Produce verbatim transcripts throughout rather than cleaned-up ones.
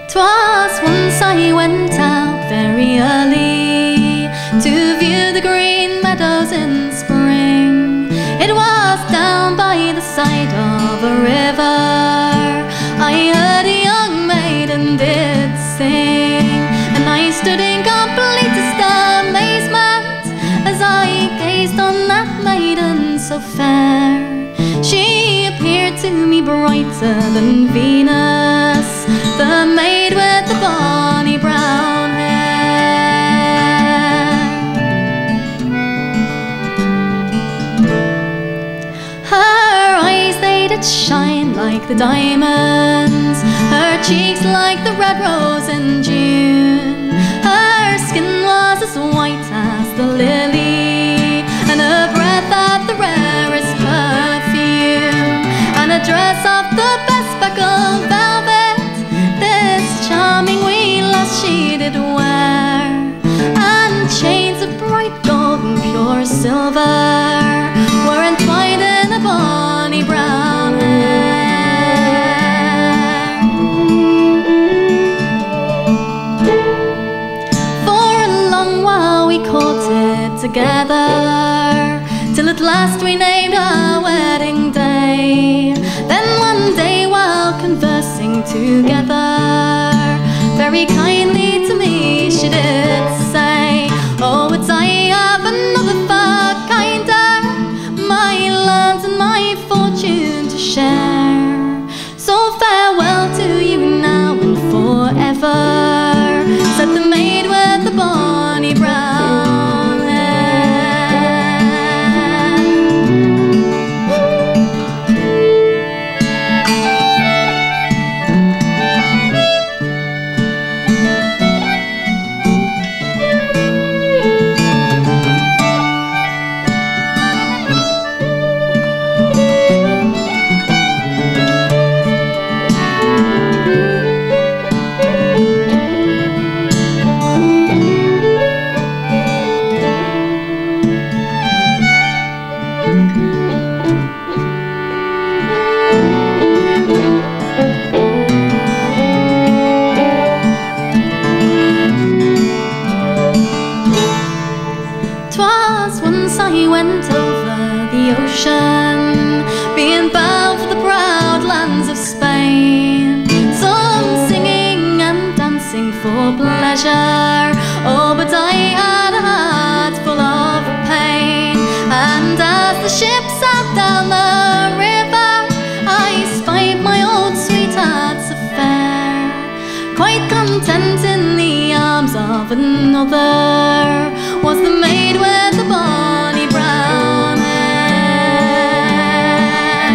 'Twas once I went out very early to view the green meadows in spring. It was down by the side of a river. I heard a young maiden did sing, and I stood in completest amazement as I gazed on that maiden so fair. She appeared to me brighter than Venus, the maid with the bonny brown hair. Her eyes, they did shine like the diamonds, her cheeks like the red rose in June. Her skin was as white as the lily, and her breath had the rarest perfume, and a dress of the best speckled velvet. This charming wee lass she did wear, and chains of bright gold and pure silver were entwined in a bonny brown hair. For a long while we courted together, till at last we named our wedding day. Then one day while conversing together, very kindly to me she did say, "Oh, would I have another far kinder, my lands and my fortune to share. So farewell to you now and forever," said the maid with the bonny brown hair. 'Twas once I went over the ocean, being bound for the proud lands of Spain. Some singing and dancing for pleasure, oh, but I had a heart full of pain. And as the ship sailed down the river, I spied my old sweetheart's affair, quite content in the arms of another was the maid with the bonny brown hair.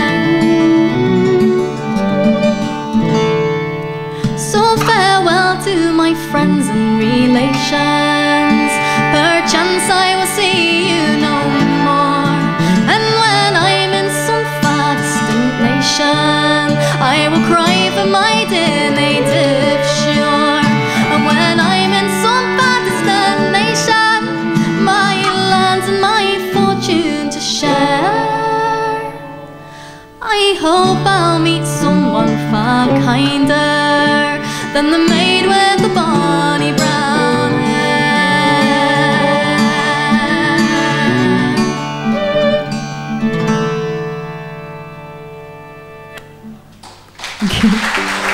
So farewell to my friends and relations, perchance I will see you no more. And when I'm in some far distant nation, I will cry for my dear native shore. And when I'm in some far distant nation, my lands and my fortune to share, I hope I'll meet someone far kinder than the maid with the bonny brown hair. Thank you.